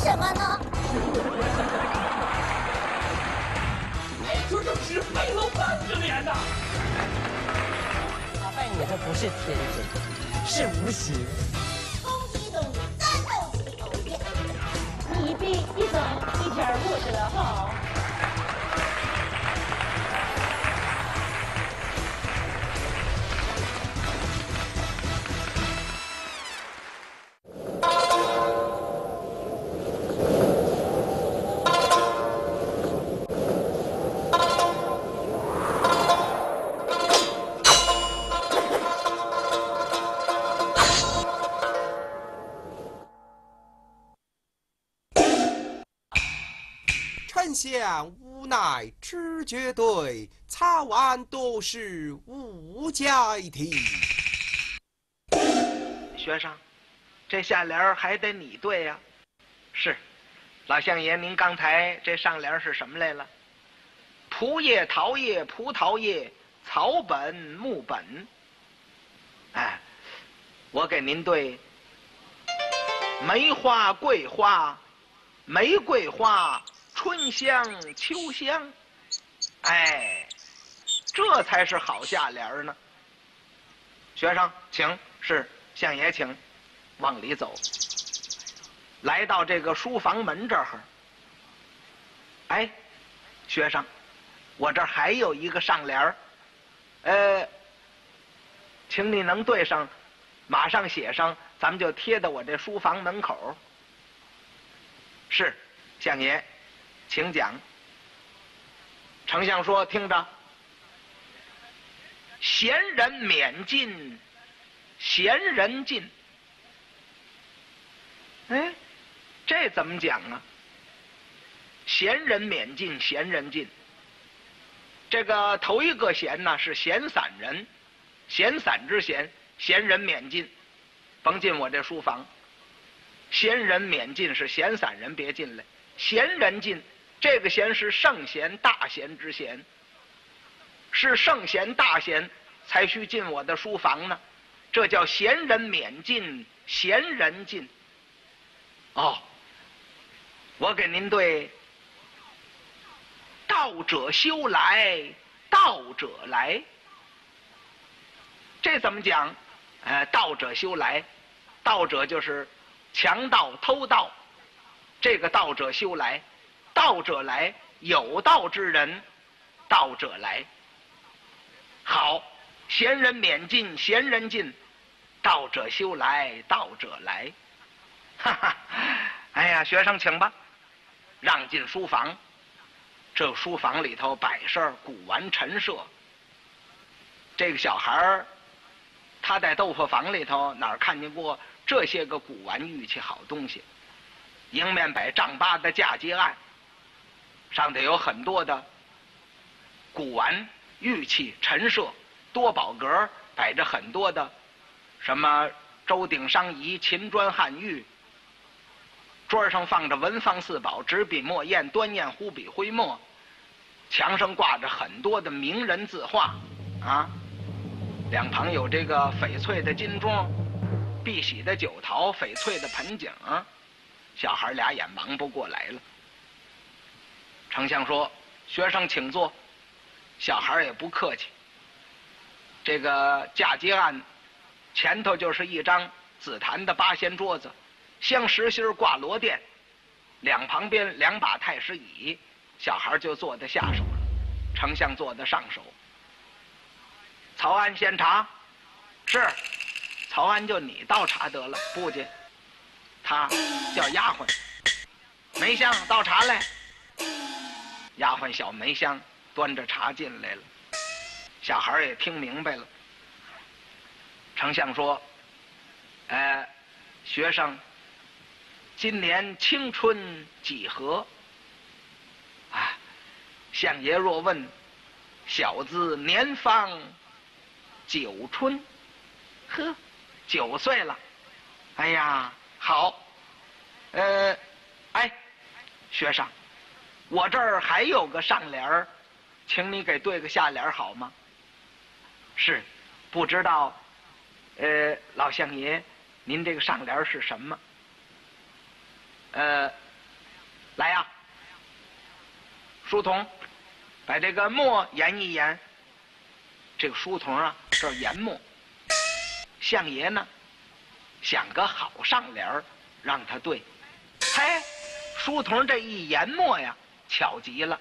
什么呢？ 没准就是黑了半个脸呐！ 打败你的不是天真，是无形。 攻击动物，战斗机，哦耶！ 你比一走一点儿不得好。 丞相无奈之绝对，草案多是无解题。 学生，这下联还得你对呀。是，老相爷，您刚才这上联是什么来了？蒲叶、桃叶、葡萄叶，草本、木本。哎，我给您对梅花、桂花、玫瑰花。春香秋香，哎，这才是好下联呢。学生，请，是相爷，请往里走。来到这个书房门这儿，哎，学生，我这儿还有一个上联儿，请你能对上，马上写上，咱们就贴到我这书房门口。是，相爷。请讲。丞相说：“听着，贤人免进，贤人进。”哎，这怎么讲啊？贤人免进，贤人进。这个头一个贤呢是闲散人，闲散之闲，闲人免进，甭进我这书房。闲人免进是闲散人别进来，闲人进。这个闲是圣贤大贤之贤，是圣贤大贤才需进我的书房呢，这叫贤人免进，贤人进。哦，我给您对道者修来，道者来。这怎么讲？道者修来，道者就是强盗偷盗，这个道者修来。道者来，有道之人，道者来。好，贤人免进，贤人进，道者修来，道者来。哈哈，哎呀，学生请吧，让进书房。这书房里头摆设古玩陈设。这个小孩儿，他在豆腐坊里头哪儿看见过这些个古玩玉器好东西？迎面摆丈八的嫁接案。上头有很多的古玩玉器陈设，多宝阁摆着很多的什么周鼎商仪、秦砖汉玉，桌上放着文房四宝、纸笔墨砚、端砚湖笔徽墨，墙上挂着很多的名人字画啊，两旁有这个翡翠的金钟、碧玺的酒桃、翡翠的盆景，小孩俩眼忙不过来了。丞相说：“学生请坐。”小孩也不客气。这个嫁接案前头就是一张紫檀的八仙桌子，镶实心挂罗垫，两旁边两把太师椅，小孩就坐在下手了，丞相坐在上手。曹安先茶，是，曹安就你倒茶得了，不介，他叫丫鬟，梅香倒茶来。丫鬟小梅香端着茶进来了，小孩也听明白了。丞相说：“学生今年青春几何？”啊，相爷若问，小子年方9春，呵，9岁了。哎呀，好，学生。我这儿还有个上联儿，请你给对个下联好吗？是，不知道，老相爷，您这个上联是什么？ 来呀，书童，把这个墨研一研。这个书童啊，这研墨。相爷呢，想个好上联儿，让他对。嘿，书童这一研墨呀，巧极了。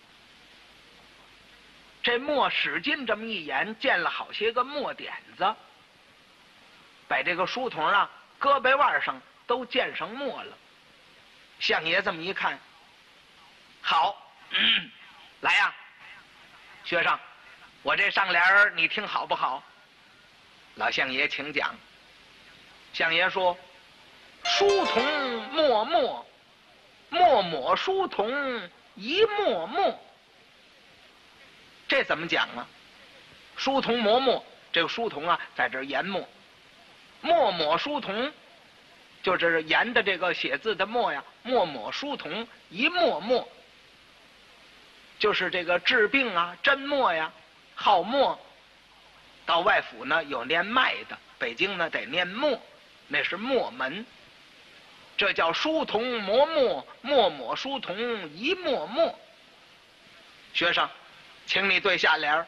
这墨使劲这么一研，见了好些个墨点子，把这个书童啊胳膊腕上都见上墨了。相爷这么一看，好，来呀，学生，我这上联儿你听好不好？老相爷请讲。相爷说：“书童墨墨，墨墨书童一墨墨。”这怎么讲啊？书童磨墨，这个书童啊在这研墨，墨墨书童就是研的这个写字的墨呀，墨墨书童一墨墨，就是这个治病啊针墨呀，好墨。到外府呢有念脉的，北京呢得念墨，那是墨门。这叫书童磨墨，墨墨书童一墨墨。学生，请你对下联儿。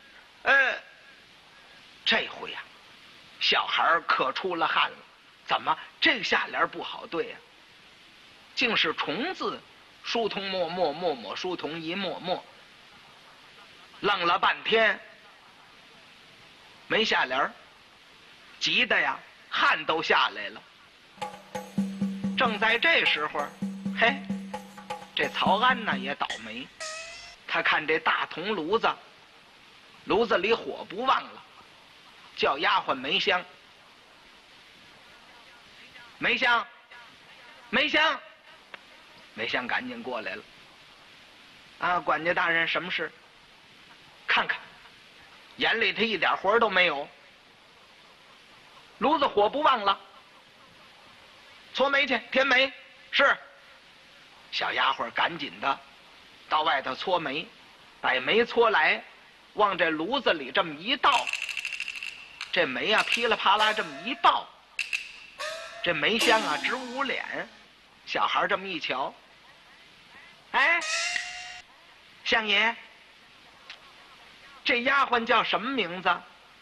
这回呀，小孩可出了汗了。怎么这下联不好对呀？竟是重字，书童墨墨，墨墨书童一墨墨。愣了半天，没下联儿，急得呀汗都下来了。正在这时候，嘿，这曹安呢也倒霉。他看这大铜炉子，炉子里火不旺了，叫丫鬟梅香。梅香，梅香，梅香赶紧过来了。啊，管家大人，什么事？看看，眼里头一点活都没有。炉子火不旺了，搓煤去，添煤。是。小丫鬟赶紧的到外头搓煤，把煤搓来，往这炉子里这么一倒，这煤啊噼里啪啦这么一爆，这煤香啊直捂脸。小孩这么一瞧，哎，相爷，这丫鬟叫什么名字？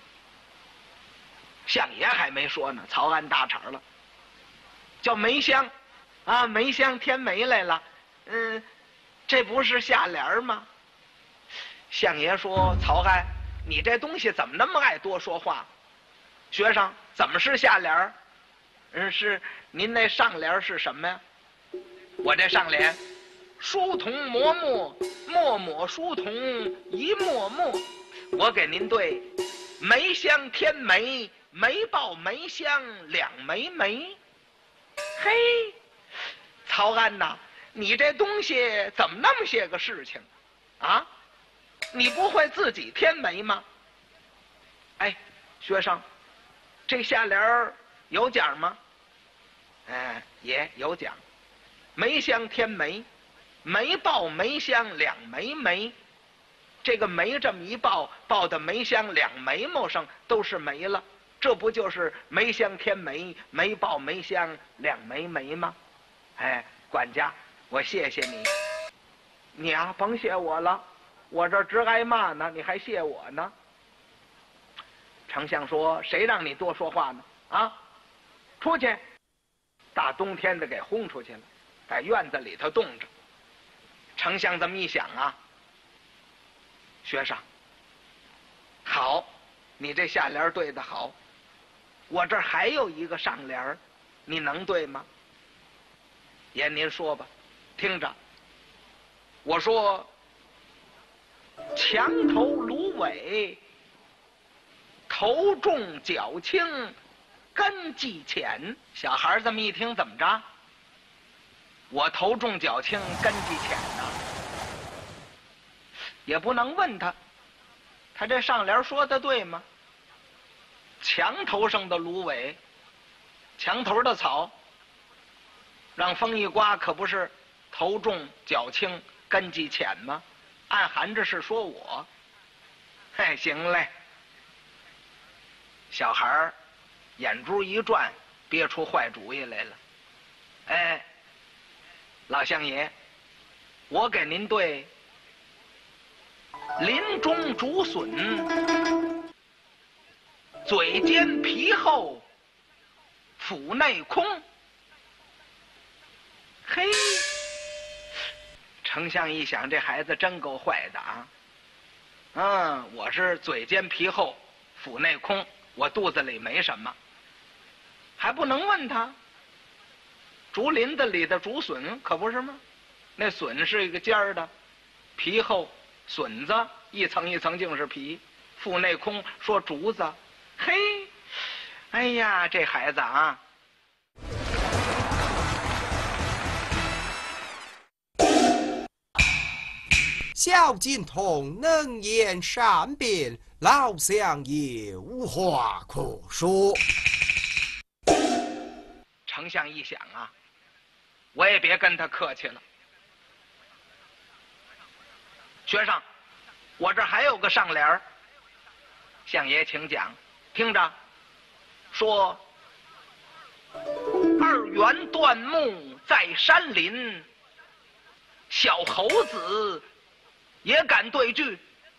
相爷还没说呢，曹安大茬了，叫梅香。啊，梅香添煤来了。这不是下联吗？相爷说：“曹安，你这东西怎么那么爱多说话？学生，怎么是下联？是您那上联是什么呀？我这上联，书童磨墨，墨墨书童一墨墨。我给您对，梅香添煤，煤爆梅香两枚煤。嘿，曹安呐，你这东西怎么那么些个事情啊？你不会自己添煤吗？哎，学生，这下联有奖吗？也有奖。梅香添煤，煤爆梅香两枚煤。这个煤这么一爆，爆的梅香两眉毛上都是煤了，这不就是梅香添煤，煤爆梅香两枚煤吗？哎，管家，我谢谢你。你啊，甭谢我了，我这直挨骂呢，你还谢我呢？丞相说：“谁让你多说话呢？啊，出去！”大冬天的给轰出去了，在院子里头冻着。丞相这么一想啊，学生，好，你这下联对得好，我这儿还有一个上联，你能对吗？爷您说吧，听着。我说：墙头芦苇，头重脚轻，根基浅。小孩这么一听，怎么着？我头重脚轻，根基浅呢？也不能问他，他这上联说的对吗？墙头上的芦苇，墙头的草，让风一刮，可不是头重脚轻，根基浅吗？暗含着是说我。嘿，行嘞。小孩眼珠一转，憋出坏主意来了。哎，老相爷， 我给您对林中竹笋，嘴尖皮厚，腹内空。嘿，丞相一想，这孩子真够坏的啊！我是嘴尖皮厚，腹内空，我肚子里没什么，还不能问他。竹林子里的竹笋可不是吗？那笋是一个尖儿的，皮厚，笋子一层一层净是皮，腹内空说竹子。嘿，哎呀，这孩子啊！ 萧金童能言善辩，老相爷无话可说。 丞相一想啊，我也别跟他客气了。学生，我这还有个上联儿，相爷请讲，听着，说二元断木在山林，小猴子也敢对句。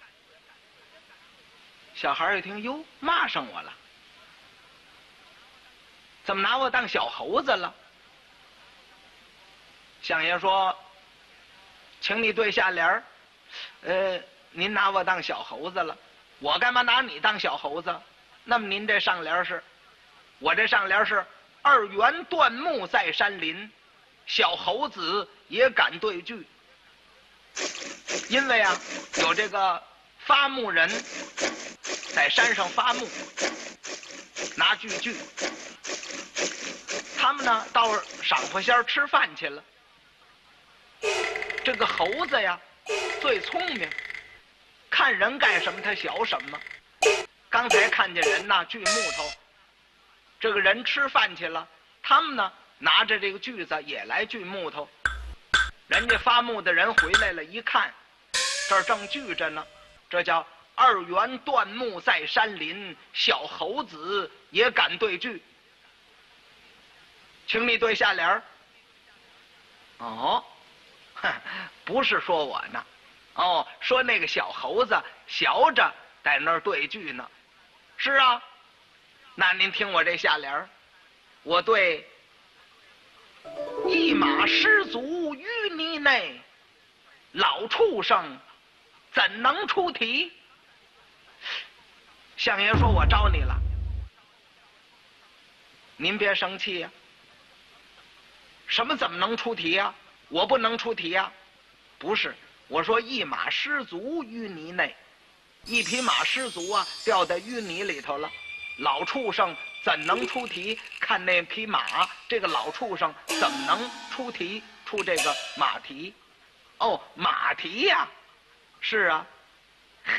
小孩一听，哟，骂上我了，怎么拿我当小猴子了？相爷说，请你对下联儿。您拿我当小猴子了，我干嘛拿你当小猴子？那么您这上联是，我这上联是二元断木在山林，小猴子也敢对句。因为啊，有这个伐木人在山上伐木，拿锯锯，他们呢到赏花仙吃饭去了。这个猴子呀最聪明，看人干什么他学什么。刚才看见人呐锯木头，这个人吃饭去了，他们呢拿着这个锯子也来锯木头。人家伐木的人回来了，一看这儿正锯着呢，这叫二元断木在山林，小猴子也敢对锯。请你对下联儿。哦，不是说我呢，哦，说那个小猴子学着在那儿对句呢。是啊，那您听我这下联儿，我对一马失足淤泥内，老畜生怎能出题？相爷说，我招你了，您别生气呀。什么怎么能出题呀？我不能出题呀。不是，我说一马失足淤泥内，一匹马失足啊，掉在淤泥里头了。老畜生怎能出题？看那匹马，这个老畜生怎么能出题？出这个马蹄？哦，马蹄呀，是啊。呵，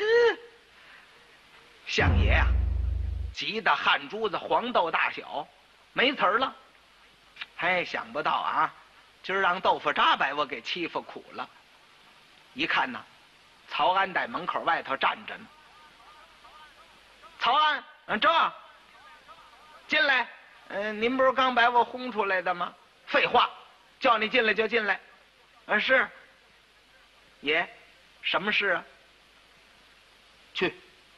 相爷啊，急得汗珠子黄豆大小，没词儿了。哎，想不到啊，今儿让豆腐渣把我给欺负苦了。一看呢，曹安在门口外头站着呢。曹安，这进来。您不是刚把我轰出来的吗？废话，叫你进来就进来。是。爷，什么事啊？去，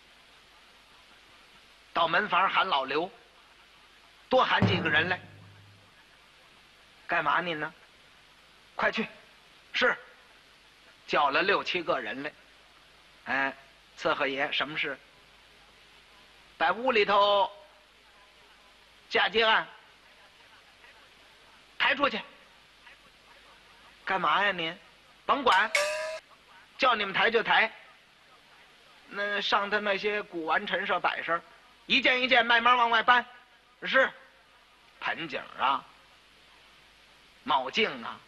到门房喊老刘，多喊几个人来。干嘛您呢？快去。是。叫了6、7个人来。伺候爷，什么事？在屋里头嫁接案抬出去。干嘛呀您？甭管，叫你们抬就抬。那上头那些古玩陈设摆设，一件一件慢慢往外搬。是。盆景啊，帽镜啊，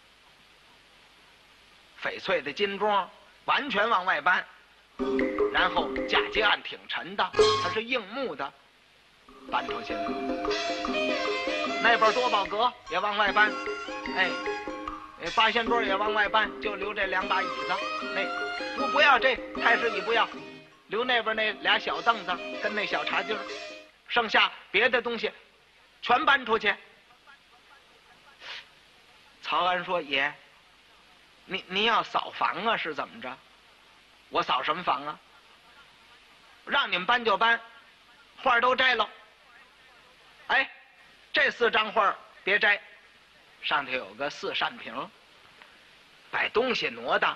翡翠的金钟，完全往外搬。然后嫁接案挺沉的，它是硬木的，搬出去了。那边多宝阁也往外搬，八仙桌也往外搬，就留这2把椅子。那不要这太师椅，不要，留那边那俩小凳子跟那小茶几儿，剩下别的东西全搬出去。曹安说：“爷， 你要扫房啊？是怎么着？我扫什么房啊？让你们搬就搬，画都摘了。哎，这4张画别摘，上头有个4扇屏，把东西挪荡。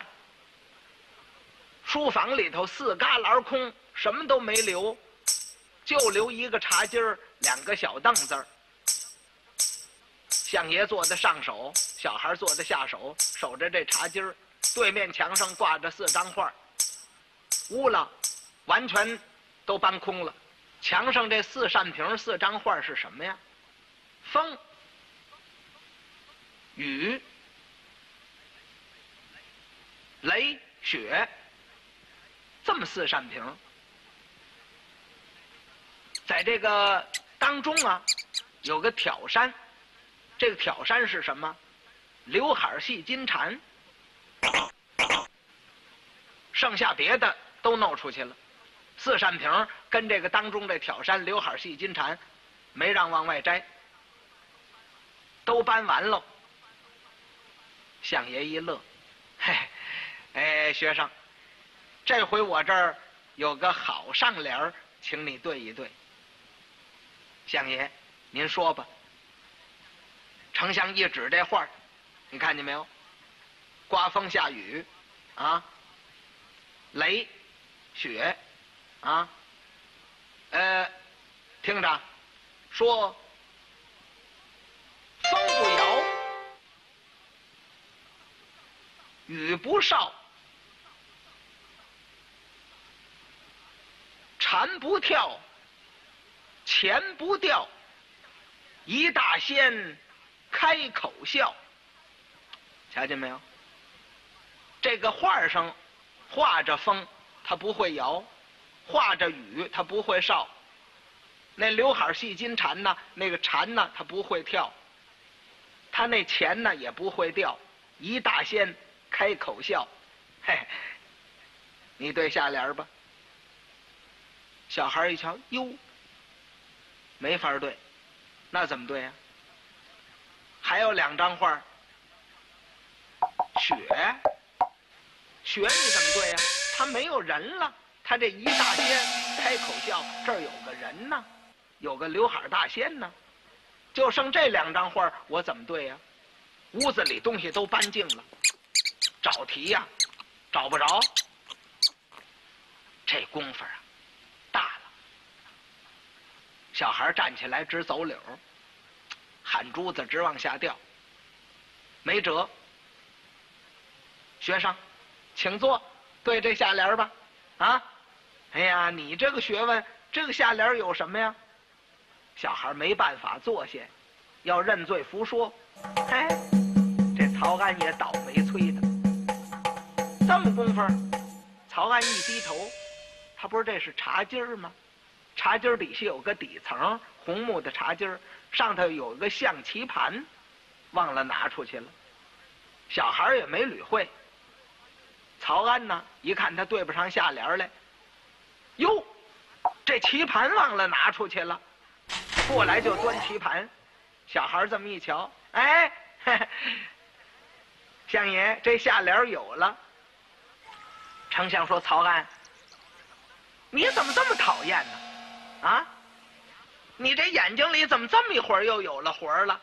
书房里头4旮旯空，什么都没留，就留一个茶几儿，2个小凳子儿。相爷坐在上手，小孩坐在下手，守着这茶几儿。对面墙上挂着4张画，屋了完全都搬空了。墙上这4扇屏4张画是什么呀？风、雨、雷、雪，这么4扇屏。在这个当中啊，有个挑山。这个挑山是什么？刘海戏金蝉。剩下别的都弄出去了，4扇屏跟这个当中这挑山刘海戏金蝉，没让往外摘，都搬完了。相爷一乐，嘿，哎，学生，这回我这儿有个好上联儿，请你对一对。相爷，您说吧。丞相一指这画，你看见没有？刮风下雨，啊，雷、雪，啊，听着，说风不摇，雨不少，蝉不跳，钱不掉，一大仙开口笑。瞧见没有？这个画上画着风，它不会摇；画着雨，它不会哨。那刘海戏金蝉呢，那个蝉呢，它不会跳；它那钱呢，也不会掉。一大仙开口笑，嘿，你对下联吧。小孩一瞧，哟，没法对，那怎么对呀？还有2张画，雪，雪你怎么对呀？他没有人了，他这一大仙开口笑，这儿有个人呢，有个刘海大仙呢，就剩这2张画，我怎么对呀？屋子里东西都搬净了，找题呀，找不着。这功夫啊，大了。小孩站起来直走柳，汗珠子直往下掉，没辙。学生，请坐，对这下联吧。啊，哎呀，你这个学问，这个下联有什么呀？小孩没办法坐下，要认罪服说。哎，这曹安也倒霉催的。这么功夫，曹安一低头，他不是这是茶几儿吗？茶几儿底下有个底层，红木的茶几儿，上头有个象棋盘，忘了拿出去了。小孩也没理会。曹安呢，一看他对不上下联来，哟，这棋盘忘了拿出去了，过来就端棋盘。小孩这么一瞧，哎，嘿嘿，相爷这下联有了。丞相说：“曹安，你怎么这么讨厌呢？啊，你这眼睛里怎么这么一会儿又有了活儿了？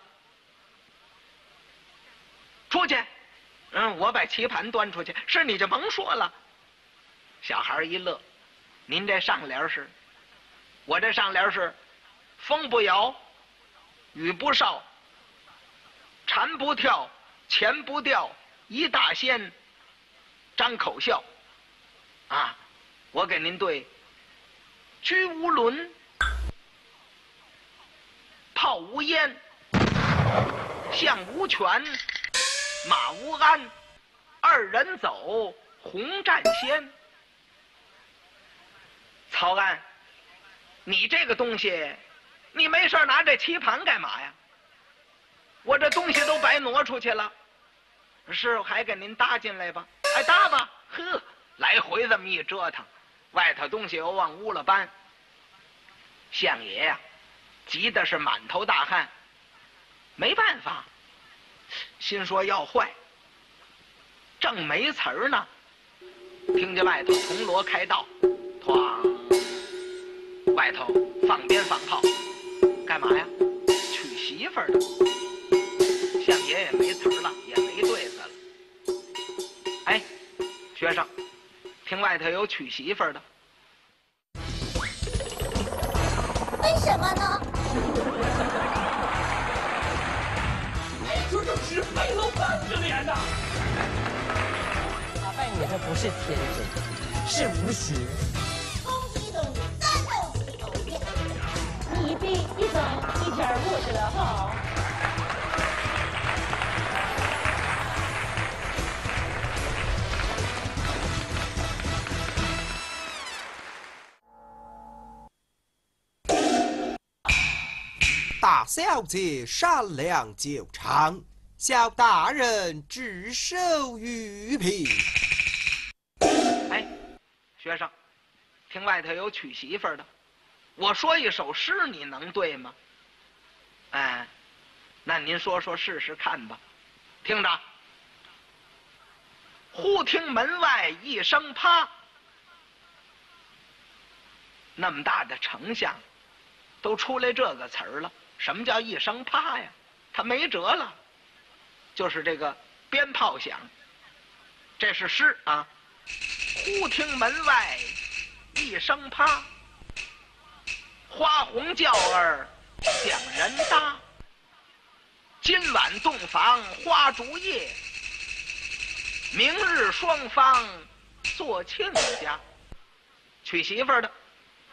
出去！”我把棋盘端出去，是你就甭说了。小孩一乐，您这上联是，我这上联是，风不摇，雨不哨，蝉不跳，钱不掉，一大仙张口笑。啊，我给您对，车无轮，炮无烟，象无权，马无鞍，2人走，红战仙。曹安，你这个东西，你没事拿这棋盘干嘛呀？我这东西都白挪出去了，师傅还给您搭进来吧？哎，搭吧。呵，来回这么一折腾，外头东西又往屋了搬。相爷呀，急的是满头大汗，没办法。心说要坏，这正没词儿呢，听见外头铜锣开道，哐，外头放鞭放炮，干嘛呀？娶媳妇儿的。相爷也没词儿了，也没对子了。哎，学生，听外头有娶媳妇儿的。 为什么呢？ 没准就是没了半个脸呐！ 打败你的不是天真，是无邪。 公鸡动物，三斗鸡头雁。 你比一走一点我知道好。 大小姐善良就长，小大人只手玉瓶。 哎，学生，听外头有娶媳妇儿的，我说一首诗，你能对吗？哎，那您说说试试看吧。听着，忽听门外一声啪，那么大的丞相，都出来这个词儿了。什么叫一声啪呀？他没辙了，就是这个鞭炮响，这是诗啊。忽听门外一声啪，花红轿儿响人搭。今晚洞房花烛夜，明日双方做亲家。娶媳妇儿的，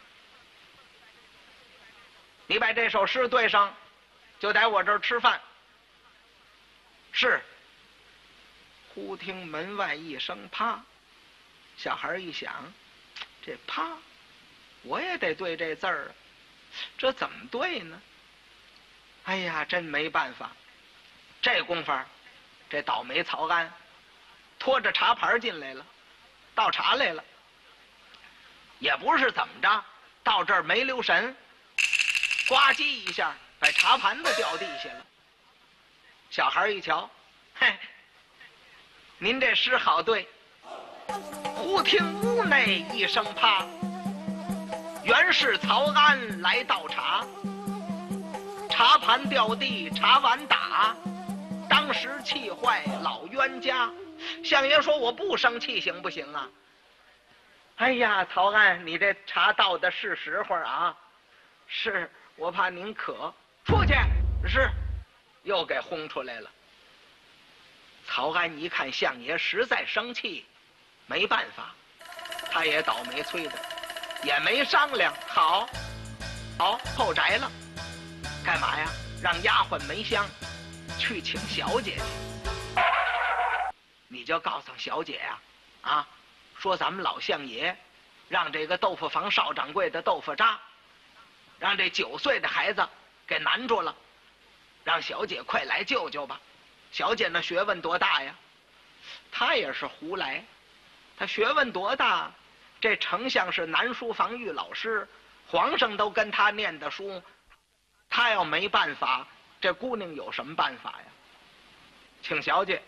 你把这首诗对上，就在我这儿吃饭。是。忽听门外一声啪，小孩一想，这啪，我也得对这字儿啊，这怎么对呢？哎呀，真没办法。这功夫，这倒霉曹安拖着茶盘进来了，倒茶来了。也不是怎么着，到这儿没留神，呱唧一下把茶盘子掉地下了。小孩一瞧，嘿，您这诗好对。忽听屋内一声啪，原是曹安来倒茶，茶盘掉地，茶碗打，当时气坏老冤家。相爷说我不生气行不行啊？哎呀，曹安，你这茶倒的是时候啊。是，我怕您渴，出去。是，又给轰出来了。曹安一看相爷实在生气，没办法，他也倒霉催的，也没商量，好后宅了。干嘛呀？让丫鬟梅香去请小姐去。你就告诉小姐呀，啊，说咱们老相爷让这个豆腐房少掌柜的豆腐渣，让这9岁的孩子给难住了，让小姐快来救救吧。小姐那学问多大呀？她也是胡来，她学问多大？这丞相是南书房御老师，皇上都跟他念的书，他要没办法，这姑娘有什么办法呀？请小姐。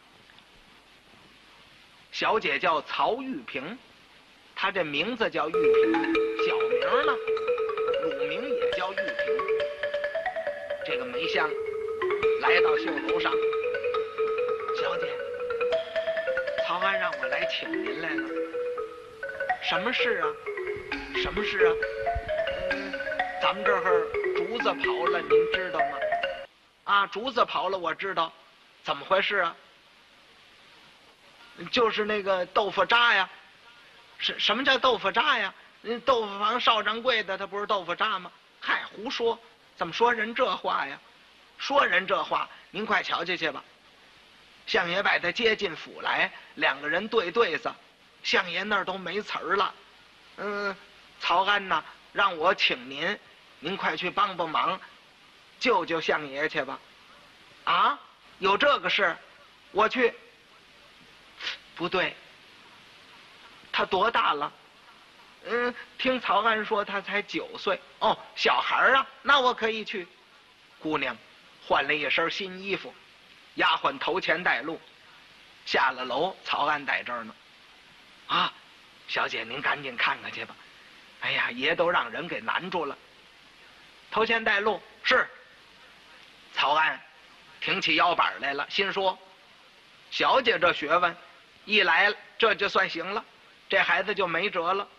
小姐叫曹玉萍，她这名字叫玉萍，小名呢，乳名也叫玉萍。这个梅香来到绣楼上，小姐，曹安让我来请您来了。什么事啊？什么事啊？咱们这儿竹子刨了，您知道吗？啊，竹子刨了，我知道。怎么回事啊？就是那个豆腐渣呀。什么叫豆腐渣呀？豆腐房少掌柜的他不是豆腐渣吗？嗨，胡说！怎么说人这话呀？说人这话，您快瞧去吧。相爷把他接进府来，两个人对对子，相爷那儿都没词儿了。曹安呐，让我请您，您快去帮帮忙，救救相爷去吧。啊，有这个事？我去。不对，他多大了？听曹安说他才9岁。哦，小孩啊，那我可以去。姑娘换了一身新衣服，丫鬟头前带路， 下了楼，曹安在这儿呢。啊，小姐您赶紧看看去吧。哎呀，爷都让人给难住了。头前带路。是。曹安挺起腰板来了，心说小姐这学问一来这就算行了，这孩子就没辙了。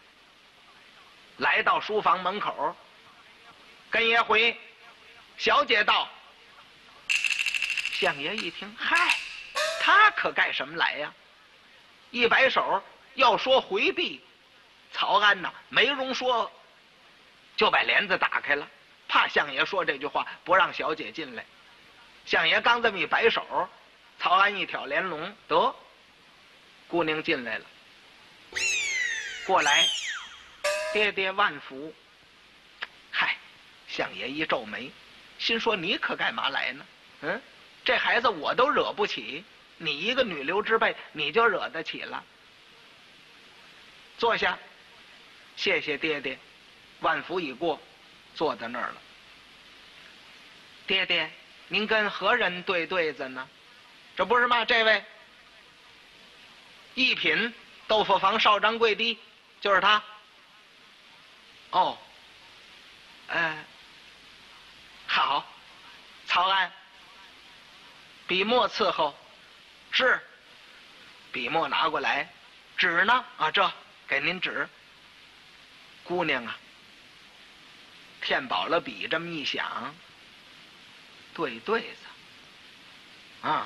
来到书房门口，跟爷回。小姐道。相爷一听，嗨，他可干什么来呀？一摆手要说回避，曹安呐没容说，就把帘子打开了，怕相爷说这句话不让小姐进来。相爷刚这么一摆手，曹安一挑帘笼，得，姑娘进来了。过来，爹爹万福。嗨，相爷一皱眉，心说你可干嘛来呢？这孩子我都惹不起，你一个女流之辈你就惹得起了。坐下，谢谢爹爹。万福已过，坐在那儿了。爹爹，您跟何人对对子呢？这不是吗？这位一品豆腐房少张贵的，就是他。哦，好，曹安，笔墨伺候。是。笔墨拿过来。纸呢？啊，这给您纸。姑娘啊，填饱了笔，这么一想，对对子啊，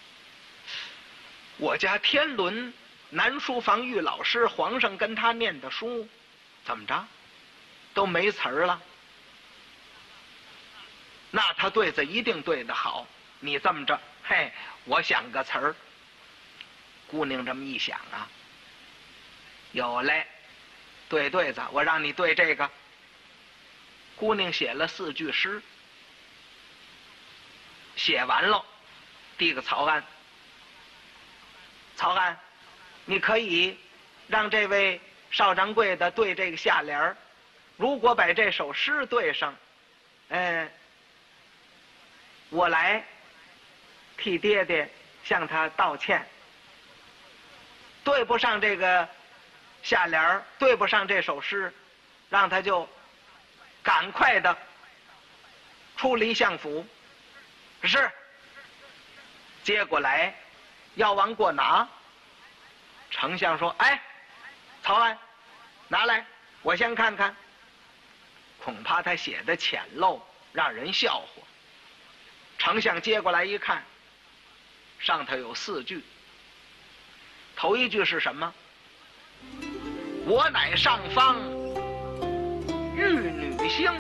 我家天伦南书房玉老师，皇上跟他念的书，怎么着都没词儿了。那他对子一定对得好。你这么着，嘿，我想个词儿。姑娘这么一想啊，有嘞，对对子，我让你对这个。姑娘写了4句诗，写完了，递给曹安。曹安，你可以让这位少掌柜的对这个下联儿，如果把这首诗对上，我来替爹爹向他道歉。对不上这个下联儿，对不上这首诗，让他就赶快的出离相府。是。接过来要往过拿，丞相说：“哎，曹安，拿来，我先看看。”恐怕他写的浅陋，让人笑话。丞相接过来一看，上头有4句。头一句是什么？我乃上方玉女星，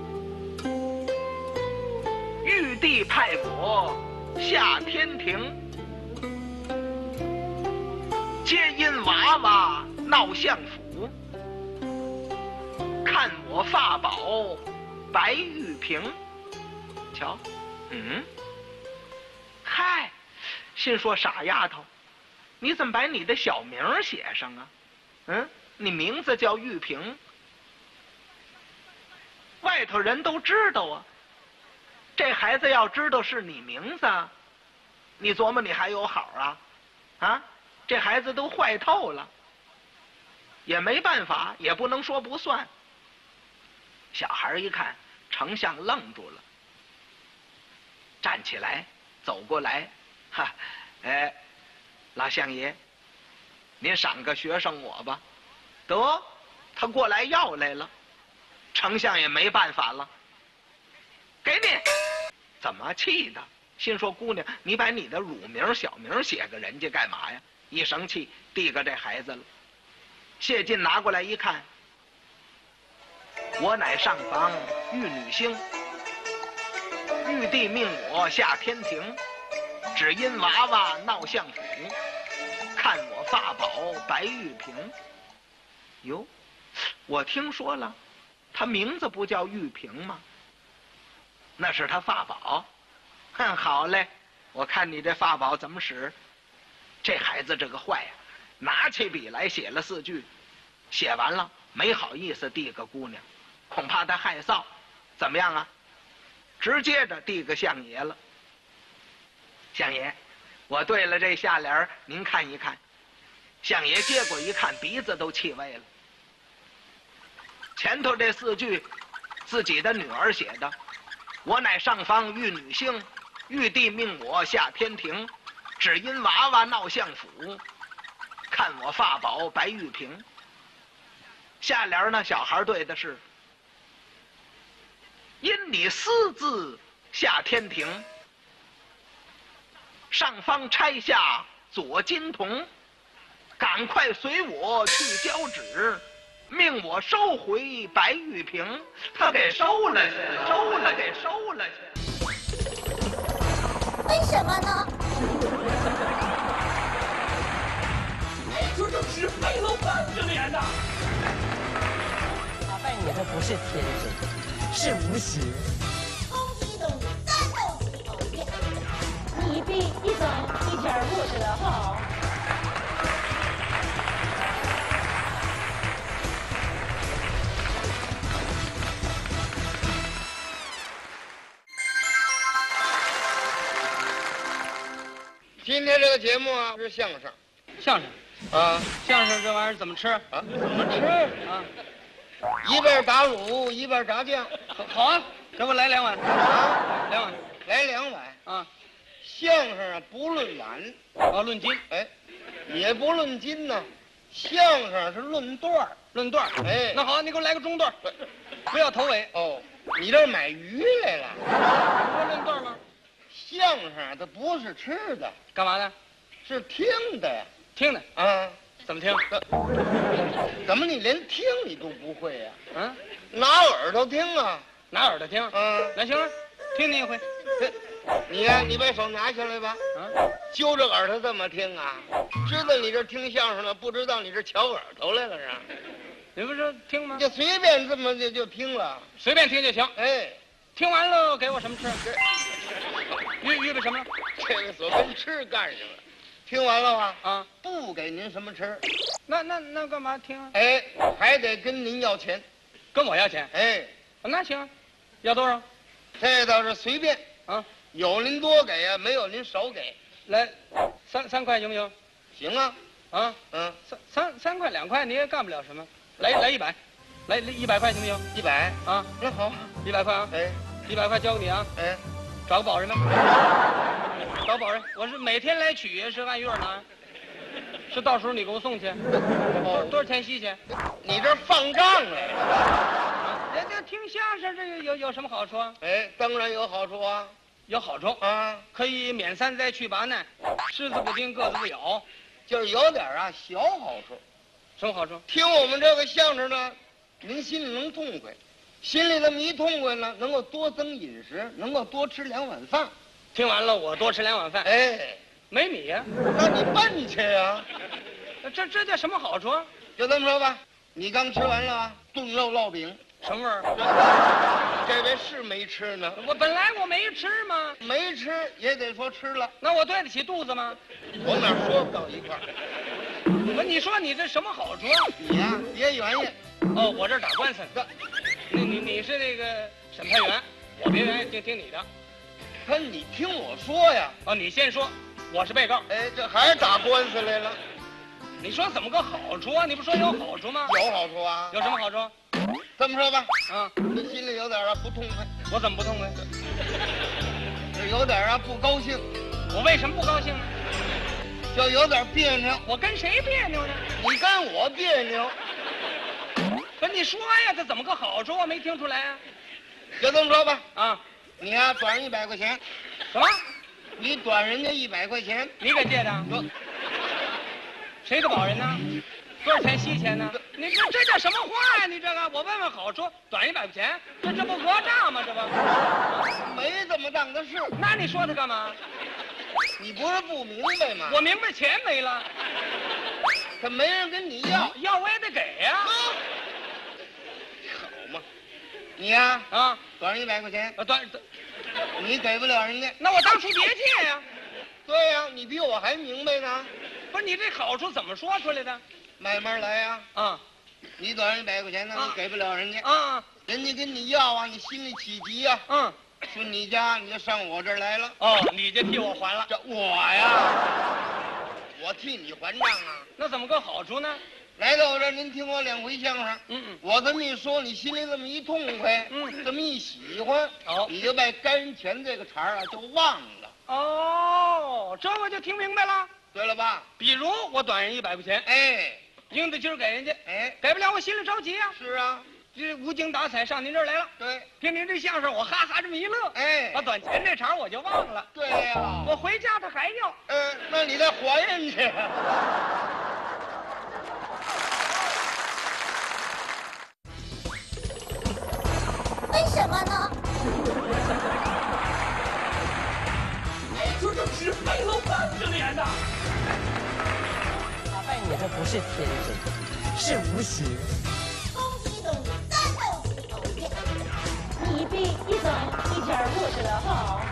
玉帝派我下天庭，皆因娃娃闹相府，看我发宝白玉瓶。瞧，嗨，心说傻丫头，你怎么把你的小名写上啊？你名字叫玉萍，外头人都知道啊。这孩子要知道是你名字，你琢磨你还有好啊？这孩子都坏透了，也没办法，也不能说不算。小孩一看，丞相愣住了，站起来走过来，老相爷，您赏个学生我吧。得，他过来要来了，丞相也没办法了，给你。怎么气的？心说姑娘，你把你的乳名小名写个人家干嘛呀？一生气递给这孩子了。谢晋拿过来一看，我乃上房玉女星，玉帝命我下天庭，只因娃娃闹相府，看我发宝白玉瓶。哟，我听说了，他名字不叫玉瓶吗？那是他发宝。好嘞，我看你这发宝怎么使。这孩子这个坏呀，拿起笔来写了4句，写完了没好意思递个姑娘，恐怕他害臊。怎么样啊？直接的递个相爷了。相爷， 我对了这下联您看一看。相爷接过一看，鼻子都气歪了。前头这4句，自己的女儿写的：“我乃上方玉女星，玉帝命我下天庭，只因娃娃闹相府，看我发宝白玉瓶。”下联呢，小孩对的是：“因你私自下天庭，上方拆下左金童，赶快随我去交旨，命我收回白玉瓶。”他给收了去，给收了去。 为什么呢？ 没准就是赔了半个脸呐！ 打败你的不是天真，是无实。 攻击动物，战斗机动员。 一兵一走，一点不知道好。 今天这个节目啊是相声相声啊， 相声这玩意儿怎么吃啊，怎么吃？ 啊？ 一边打卤一边炸酱好啊，给我来2碗啊， 2碗来2碗。 啊！ 相声啊不论碗， 哦，论斤哎，也不论斤呢，相声是论段儿。 论段儿。 哎， 那好，你给我来个中段儿，不要头尾。 哦，你这儿买鱼来了？ 不是论段儿吗？ 相声啊它不是吃的， 干嘛的？ 是听的呀。 听的。 啊， 怎么听？ 怎么你连听你都不会呀？ 嗯， 拿耳朵听啊。 拿耳朵听。那行了，听你一回。 你呀，你把手拿下来吧。 啊， 揪着耳朵这么听啊？知道你这听相声了，不知道你这瞧耳朵来了是？ 你不是听吗？ 就随便这么就听了。 随便听就行。 哎， 听完了给我什么吃？预备什么？ 这位所跟吃干上了。听完了吧？ 啊， 不给您什么吃。 那干嘛听啊？ 哎，还得跟您要钱。 跟我要钱？ 哎， 那行，要多少？ 这倒是随便啊， 有您多给呀，没有您少给。 来3块行不行？ 行啊， 啊，3块2块你也干不了什么，来100，来100块行不行 ？100 啊？ 那好 ，100块啊， 哎 ，100块交给你啊， 哎， 找个保人吧，找保人，我是每天来取，是按月拿，是到时候你给我送去，多少钱息去？ 你这放账来了？ 啊，人家听相声这个有什么好处啊？ 哎，当然有好处啊， 有好处啊， 可以免3灾去8难，虱子不叮，个子不咬， 就是有点啊小好处。 什么好处？ 听我们这个相声呢，您心里能痛快，心里这么一痛快呢，能够多增饮食，能够多吃2碗饭。 听完了我多吃2碗饭， 哎， 没米呀， 那你奔去呀。 这叫什么好处啊？ 就这么说吧，你刚吃完了啊，炖肉烙饼， 什么味儿？ 这位是没吃呢， 我本来我没吃嘛， 没吃也得说吃了， 那我对得起肚子吗？ 我哪说不到一块儿。 不，你说你这什么好处啊？ 你呀，别原因。 哦，我这儿打官司的，你是那个审判员，我别原因，听你的。 可你听我说呀。 哦，你先说，我是被告。 哎，这还是打官司来了。 你说怎么个好处啊？你不说有好处吗？ 有好处啊。 有什么好处？ 这么说吧， 啊， 你心里有点啊不痛快， 我怎么不痛快？ 有点啊不高兴， 我为什么不高兴呢？ 就有点别扭。 我跟谁别扭呢？ 你跟我别扭， 不是你说呀，这怎么个好处？我没听出来啊。 就这么说吧， 啊， 你呀短100块钱， 什么？ 你短人家100块钱， 你给借的？谁的保人呢？多少钱息钱呢？你这叫什么话呀？你这个，我问问好处，短100块钱，这不讹账吗？这不， 没这么当的事。 那你说他干嘛？ 你不是不明白吗？ 我明白钱没了， 可没人跟你要， 要我也得给呀。 好嘛，你呀啊， 短100块钱， 短， 你给不了人家， 那我当初别借呀。 对呀，你比我还明白呢。 不是你这好处怎么说出来的？ 慢慢来呀。 啊， 你短100块钱呢，你给不了人家， 啊， 人家跟你要啊，你心里起急呀。 嗯， 去你家，你就上我这儿来了。 哦，你就替我还了。 这我呀，我替你还账啊。 那怎么个好处呢？ 来到我这儿，您听我2回相声。 嗯， 我这么一说，你心里这么一痛快，这么一喜欢，你就把该人钱这个茬儿啊就忘了。 哦，这我就听明白了。 对了吧？ 比如我短人100块钱， 哎， 应得今儿给人家， 哎， 给不了我心里着急呀。 是啊， 这无精打采上您这儿来了， 对， 听您这相声，我哈哈这么一乐， 哎， 把短钱这茬我就忘了。 对呀， 我回家他还要， 那你再还人去。 为什么呢？ 这就是煤老板的脸呐！ 打败你的不是天真，是无邪。 东西东西，战斗西斗耶！ 你比一整一点不知道好。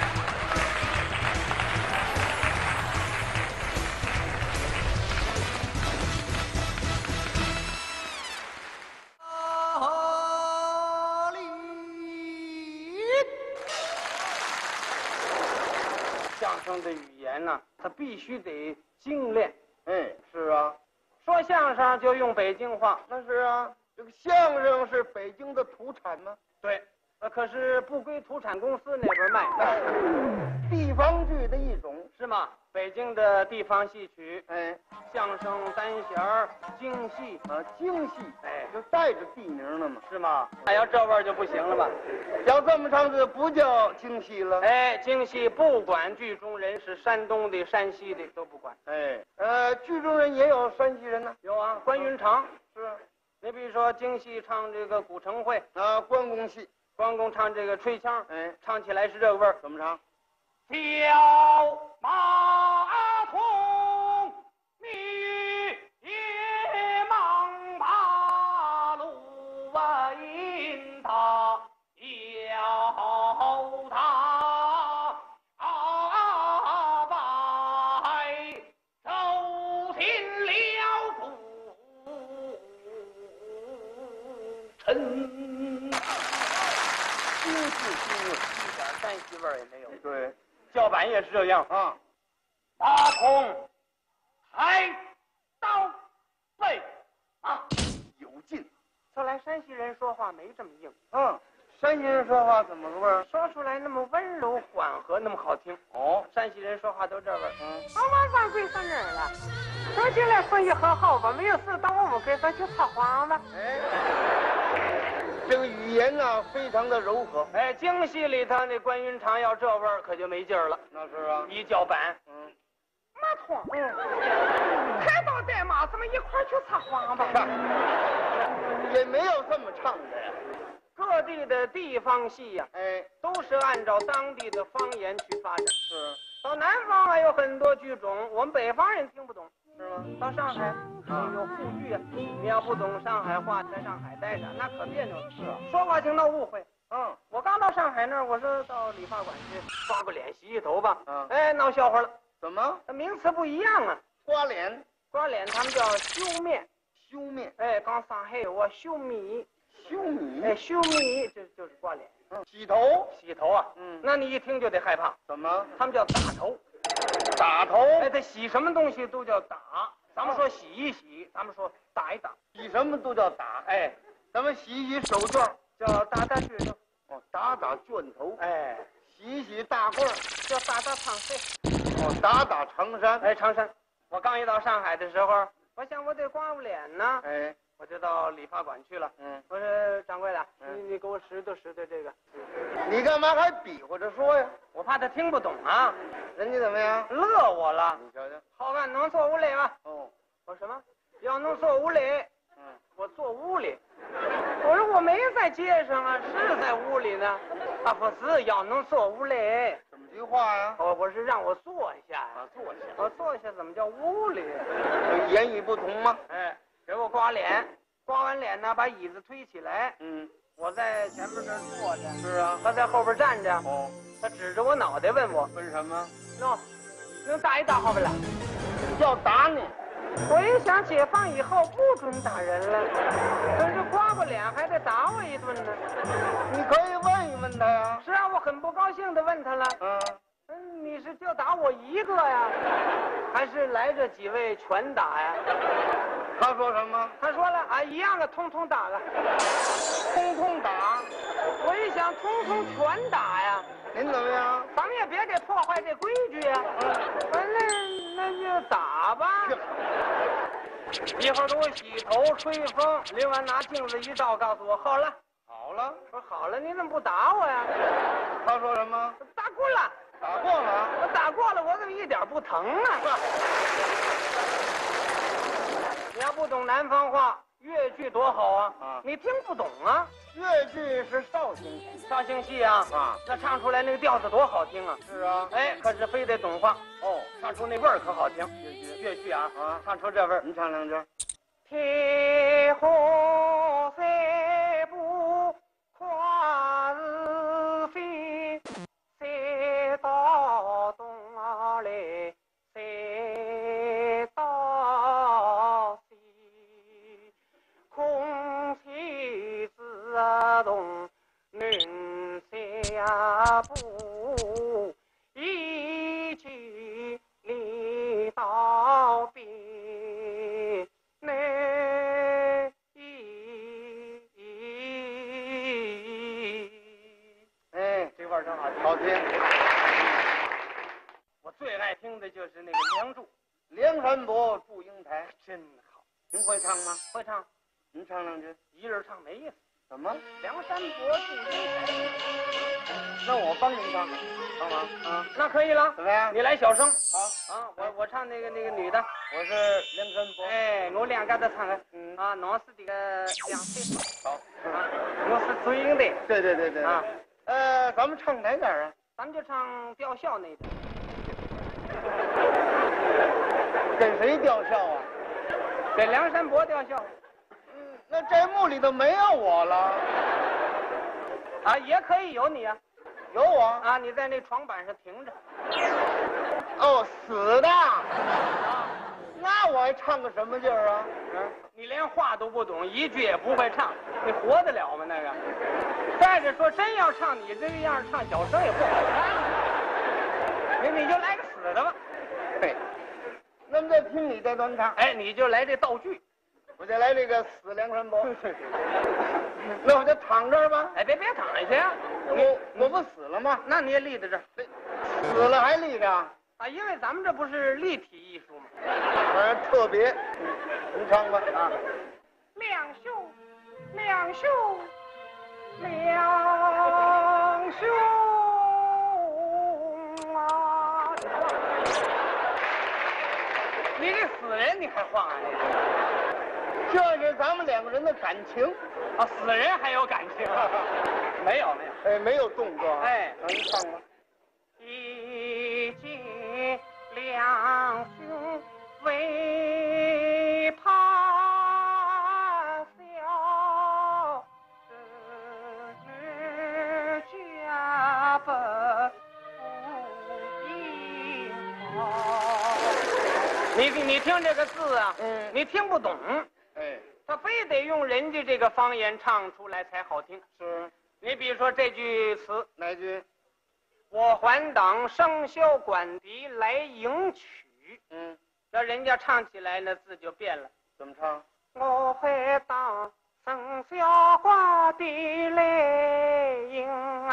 相声的语言呢，它必须得精炼。 是啊， 说相声就用北京话， 那是啊，这个相声是北京的土产吗？ 对，可是不归土产公司那边卖， 那是地方剧的一种， 是吗？北京的地方戏曲， 相声、单弦儿、京戏啊，京戏，就带着地名了嘛， 是吗？那要这味儿就不行了吧？ 要这么唱就不叫京戏了。 京戏不管剧中人是山东的、山西的都不管。 剧中人也有山西人呢， 有啊，关云长是。 你比如说京戏唱这个古城会啊，关公戏， 关公唱这个吹腔，唱起来是这个味儿。 怎么唱？ 小马童蜜野忙把路引他要他白走进了古城。京剧一点山西味儿也没有。 对， 叫板也是这样啊。 马童抬刀背啊， 有劲。 说来山西人说话没这么硬。 山西人说话怎么个味儿？ 说出来那么温柔缓和，那么好听。山西人说话都这味儿。 晚上跪上那儿了，说进来生意很好吧？没有事，到我们给咱去撒谎吧。 这个语言呢，非常的柔和。 京戏里头那关云长要这味儿，可就没劲儿了。 那是啊， 一叫板， 马童，抬刀带马，咱们一块儿去撒谎吧。 也没有这么唱的呀。 各地的地方戏呀，都是按照当地的方言去发展。 是。 到南方还有很多剧种，我们北方人听不懂， 是吗？ 到上海有沪剧啊，你要不懂上海话，在上海待着那可别扭。是啊，说话听到误会。我刚到上海那儿，我说到理发馆去刷个脸、洗洗头吧。闹笑话了。 怎么？ 名词不一样啊。 刮脸， 刮脸他们叫修面。 修面。 刚上海我修米。 修米。 修米就是刮脸。 洗头。 洗头啊。那你一听就得害怕。 怎么？ 他们叫打头。 打头。 他洗什么东西都叫打。咱们说洗一洗，咱们说打一打。 洗什么都叫打。咱们洗一洗手绢叫打打卷头。 打打卷头。洗一洗大褂叫打打长衫。打打长衫。 长衫。我刚一到上海的时候，我想我得刮脸呢。我就到理发馆去了。我说掌柜的，你给我拾掇拾掇这个。 你干嘛还比划着说呀？ 我怕他听不懂啊。 人家怎么样？ 乐我了。 你瞧瞧， 好汉能坐屋里吗？我说什么？要能坐屋里？我坐屋里。我说我没在街上啊，是在屋里呢。不是，要能坐屋里。 什么句话呀？ 我是让我坐下呀。 坐下。 我坐下怎么叫屋里？ 言语不同吗？ 给我刮脸，刮完脸呢，把椅子推起来。我在前面这儿坐着。 是啊。 他在后边站着。他指着我脑袋问我：“ 问什么？ 能打一打好不啦？ 要打你。 我一想解放以后不准打人了，可是刮不脸还得打我一顿呢。 你可以问一问他呀。 是啊，我很不高兴的问他了。你是就打我一个呀，还是来这几位全打呀？ 他说什么？ 他说了啊，一样的，通通打了， 通通打。 我一想，通通全打呀。 您怎么样？ 咱们也别给破坏这规矩呀。那就打吧。一会儿给我洗头吹风，淋完拿镜子一照，告诉我好了。 好了。 我说好了，你怎么不打我呀？ 他说什么？ 打过了。 打过了？ 我打过了，我怎么一点不疼啊？你要不懂南方话，越剧多好啊！你听不懂啊？ 越剧是绍兴戏， 绍兴戏啊！那唱出来那个调子多好听啊！ 是啊， 哎，可是非得懂话哦， 唱出那味儿可好听。越剧啊，唱出这味儿， 你唱两句。 天河三步跨日飞，三到东来，三到西，空气自动能下步，一句里道别。 好听。 我最爱听的就是那个《梁祝》， 梁山伯祝英台， 真好。 您会唱吗？ 会唱。 您唱两句。 一人唱没意思。 怎么？ 梁山伯祝英台。 那我帮您唱，帮忙啊？ 那可以了。 怎么样？ 你来小声。 好啊，我唱那个女的。 我是梁山伯。 哎，我两个都唱了。啊，侬是这个梁山。好。啊，我是祝英台。 对。啊。咱们唱哪点啊？ 咱们就唱吊孝那点。 给谁吊孝啊？ 给梁山伯吊孝。 那这幕里头没有我了。 啊，也可以有你啊。 有我啊？你在那床板上停着。 哦，死的。那我还唱个什么劲儿啊？ 你连话都不懂，一句也不会唱，你活得了吗？那个。再者说，真要唱你这个样唱小生也不好看。你就来个死的吧。 对。那么就听你这段唱。 哎，你就来这道具。 我就来这个死梁山伯。那我就躺这儿吧。 哎，别躺下去啊！ 我不死了吗？ 那你也立在这儿。 死了还立着啊？因为咱们这不是立体艺术吗？ 特别。您唱吧啊！ 两兄，两兄，两兄啊！你这死人你还晃啊？ 这是咱们两个人的感情啊！死人还有感情？没有。 哎，没有动作。 哎， 您唱吧。 一见两兄为怕笑，只家不应好。你听这个字啊，你听不懂。 哎， 他非得用人家这个方言唱出来才好听。 是。 你比如说这句词， 哪句？ 我还当生肖管笛来迎娶。这人家唱起来呢字就变了。 怎么唱？ 我还当生肖管笛来迎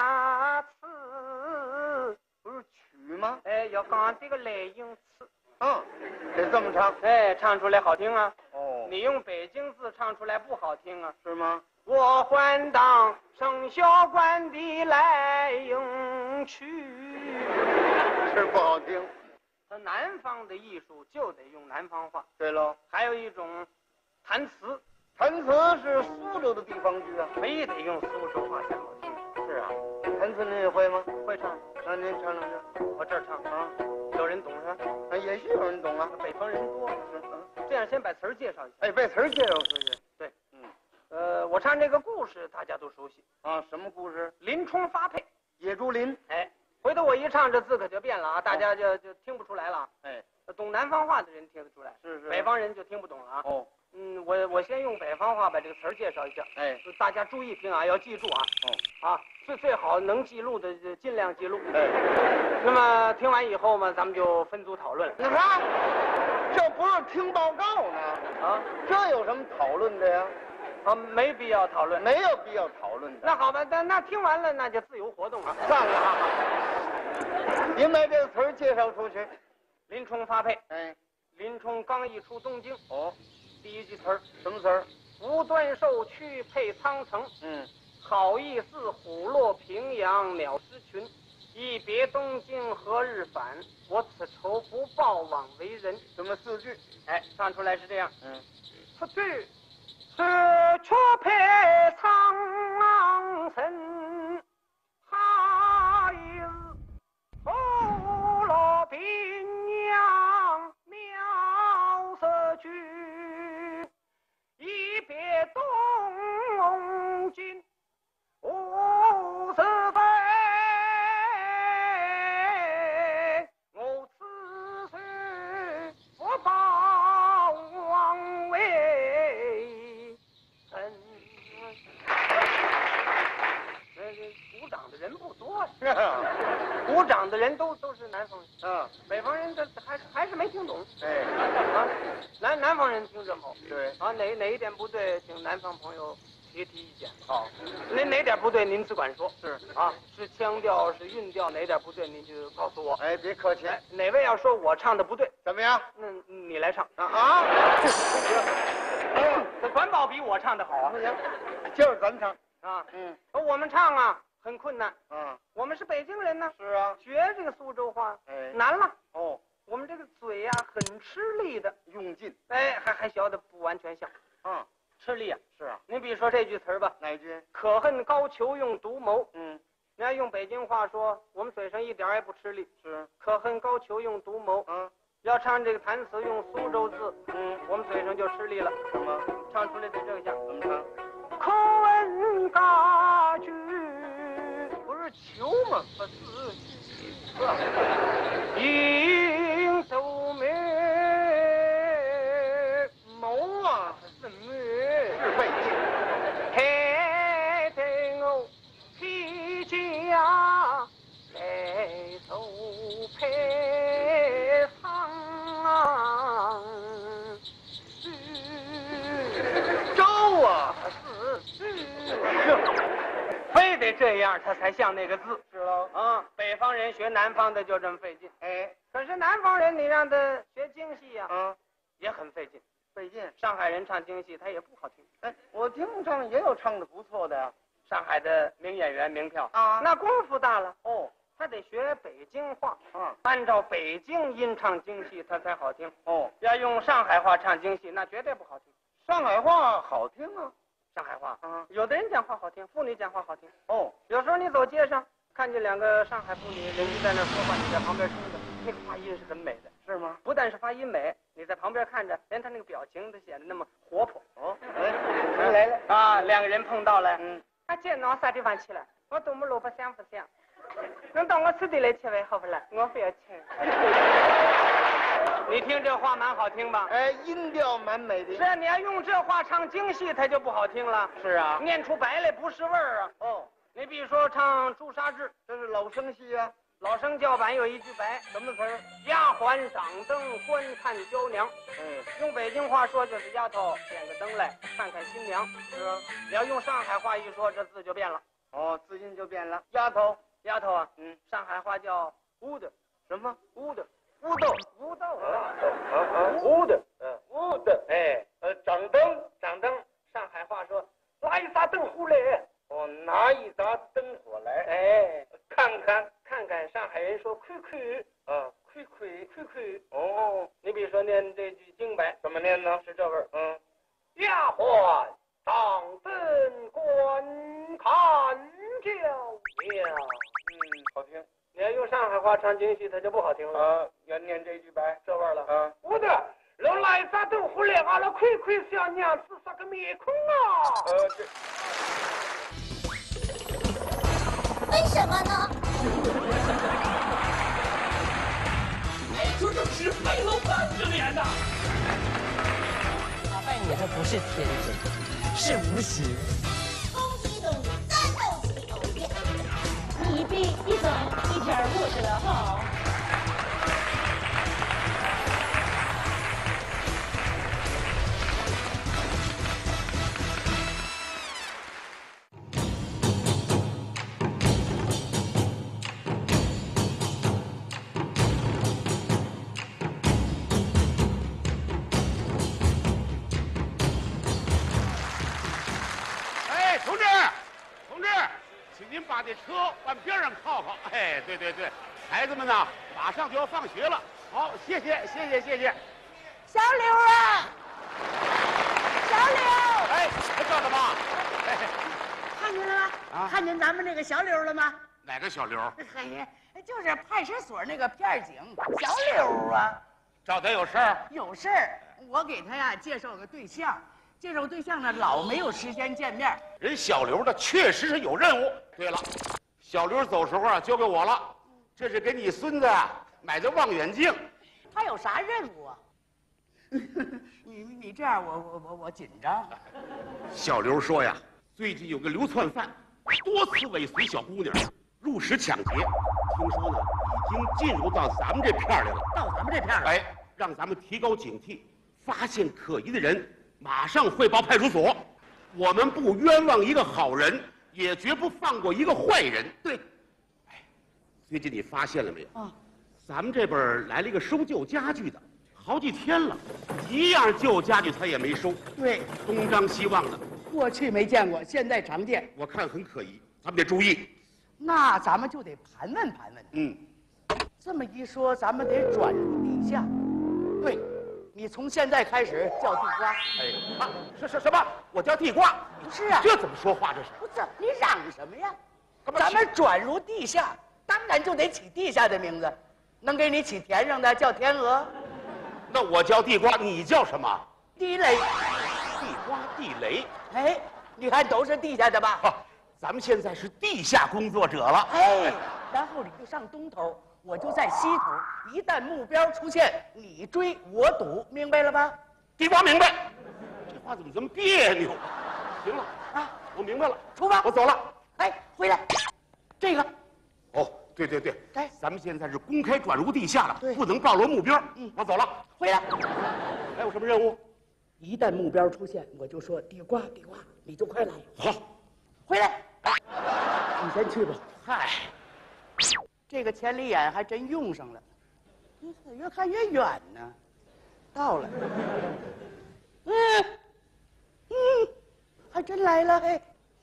娶。 不是曲吗？ 哎，要讲这个来迎娶。 得这么唱。 哎，唱出来好听啊。 哦。 你用北京字唱出来不好听啊。 是吗？ 我还当生肖管笛来迎娶， 是不好听。 它南方的艺术就得用南方话。 对喽。 还有一种弹词， 弹词是苏州的地方剧啊， 非得用苏州话才好听。是啊， 弹词您也会吗？ 会唱。 那您唱两句。 我这儿唱啊，有人懂是吧？ 也许有人懂啊， 北方人多。这样先把词儿介绍一下。 哎，把词儿介绍出去。 对，我唱这个故事大家都熟悉啊。什么故事？ 林冲发配。 野猪林。 哎，回头我一唱这字可就变了啊，大家就听不出来了。 哎， 懂南方话的人听得出来， 是北方人就听不懂了啊。 哦， 我先用北方话把这个词儿介绍一下。 哎， 大家注意听啊，要记住啊。 哦， 啊，最好能记录的就尽量记录。 哎， 那么听完以后嘛，咱们就分组讨论了。 你看，这不是听报告呢啊， 这有什么讨论的呀？ 啊，没必要讨论。 没有必要讨论的。 那好吧，那听完了那就自由活动了。 算了啊，您把这个词儿介绍出去。 林冲发配。 哎， 林冲刚一出东京， 哦， 第一句词儿， 什么词儿？ 无端受屈配苍城。好意似虎落平阳鸟失群。一别东京何日返？我此仇不报枉为人。 什么4句？ 哎，唱出来是这样。此句是却配苍城。好意似虎落平阳鸟失群。一别东京无是非，我此事不报枉为人。鼓掌的人不多呀，鼓掌的人都是南方人啊，北方人这还是没听懂。哎，啊，南方人听着好。对啊，哪一点不对，请南方朋友提意见。好，哪点不对您只管说。是啊，是腔调是韵调，哪点不对您就告诉我。哎，别客气。哪位要说我唱的不对，怎么样？那你来唱啊。这管保比我唱的好啊。不行，就是咱唱啊。我们唱啊很困难。我们是北京人呢。是啊，学这个苏州话，难了。哦，我们这个嘴呀很吃力的，用劲。哎，还学的不完全像。吃力啊。是啊，您比如说这句词儿吧。哪一句？可恨高俅用独谋。你要用北京话说，我们嘴上一点也不吃力。是，可恨高俅用独谋。要唱这个弹词用苏州字，我们嘴上就吃力了。怎么？唱出来得这样。怎么唱？可恨高俅，不是求吗？不是应都没谋啊，是没是费劲。害得我披甲来受配苍周啊，非得这样他才像那个字。是喽啊，北方人学南方的就这么费劲。哎，可是南方人你让他学京戏呀，也很费劲。费劲。上海人唱京戏他也不好听。哎，我听唱也有唱的不错的呀。上海的名演员名票啊，那功夫大了哦。他得学北京话，按照北京音唱京戏，他才好听。哦，要用上海话唱京戏，那绝对不好听。上海话好听啊，上海话有的人讲话好听，妇女讲话好听。哦，有时候你走街上看见两个上海妇女，人家在那说话，你在旁边听着，那个发音是很美的，是吗？不但是发音美，你在旁边看着，连他那个表情都显得那么活泼。哦，哎，来了啊，两个人碰到了，他见到啥地方去了？我东门萝卜香不香？能到我此地来吃饭好不啦？我不要钱。你听这话蛮好听吧？哎，音调蛮美的。是啊，你要用这话唱京戏，它就不好听了。是啊，念出白来不是味儿啊。哦，你比如说唱《朱砂痣》，这是老生戏啊。老生叫板有一句白，什么词儿？丫鬟掌灯观看娇娘。用北京话说就是丫头点个灯来看看新娘。是啊，你要用上海话一说，这字就变了。哦，字音就变了。丫头，丫头啊，上海话叫乌的，什么乌的？乌豆，乌豆乌的，乌的，哎，掌灯，掌灯，上海话说拿一扎灯火来，哦，拿一扎灯火来，哎，看看，上海人说窥窥，啊，窥窥，哦，你比如说念这句京白，怎么念呢？是这味儿，丫鬟掌灯观看娇娘，好听。你要用上海话唱京戏，它就不好听了啊！要念这句白，这味儿了啊！我的，弄来一扎豆腐来，阿拉窥窥小娘子啥个面孔啊！ 为什么呢？ 没出就是就是没了半个脸呐！ 打败你这不是天真，是无邪。 攻击动物，战斗机动员。 你一兵一走，一天过去了好。 把这车往边上靠靠。哎，对对对，孩子们呢，马上就要放学了。好，谢谢。 小柳啊，小柳！ 哎，赵大妈，哎， 看见了吗？啊，看见咱们那个小柳了吗？ 哪个小柳？ 嘿，就是派出所那个片警小柳啊。 找他有事儿？ 有事儿，我给他呀介绍个对象。介绍对象呢，老没有时间见面。 人小刘呢，确实是有任务。对了，小刘走时候啊，交给我了，这是给你孙子啊买的望远镜。 他有啥任务啊？你这样，我紧张。 小刘说呀，最近有个流窜犯，多次尾随小姑娘，入室抢劫。听说呢，已经进入到咱们这片里了。 到咱们这片了？ 哎，让咱们提高警惕，发现可疑的人。马上汇报派出所，我们不冤枉一个好人，也绝不放过一个坏人。 对， 哎，最近你发现了没有？ 啊， 咱们这边来了一个收旧家具的，好几天了，一样旧家具他也没收。 对， 东张西望的， 过去没见过，现在常见。 我看很可疑，咱们得注意。 那咱们就得盘问盘问。 嗯， 这么一说，咱们得转入地下。对。你从现在开始叫地瓜。 哎，啊，什么？我叫地瓜？ 不是啊， 这怎么说话？这是？ 不是，你嚷什么呀？咱们转入地下，当然就得起地下的名字。能给你起田上的叫天鹅。 那我叫地瓜，你叫什么？ 地雷。 地瓜、地雷。 哎，你看都是地下的吧？ 啊，咱们现在是地下工作者了。 哎，然后你就上东头。我就在西头，一旦目标出现，你追我堵，明白了吧？ 地瓜明白。这话怎么这么别扭？行了啊， 我明白了， 出发， 我走了。 哎，回来，这个。 哦，对， 哎， 咱们现在是公开转入地下了， 对， 不能暴露目标。 嗯， 我走了， 回来。 还有什么任务？ 一旦目标出现，我就说地瓜，你就快来。 好， 回来。你先去吧。 嗨。 这个千里眼还真用上了，越看越远呢。到了，还真来了嘿！